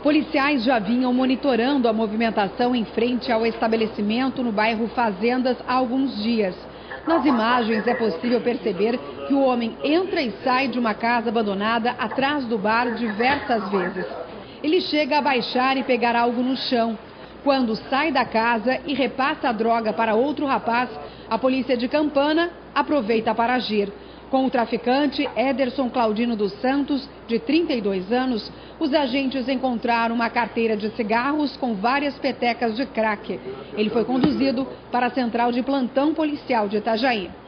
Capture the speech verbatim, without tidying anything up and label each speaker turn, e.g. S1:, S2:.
S1: Policiais já vinham monitorando a movimentação em frente ao estabelecimento no bairro Fazendas há alguns dias. Nas imagens é possível perceber que o homem entra e sai de uma casa abandonada atrás do bar diversas vezes. Ele chega a baixar e pegar algo no chão. Quando sai da casa e repassa a droga para outro rapaz, a polícia de Campana aproveita para agir. Com o traficante Ederson Claudino dos Santos, de trinta e dois anos, os agentes encontraram uma carteira de cigarros com várias petecas de crack. Ele foi conduzido para a central de plantão policial de Itajaí.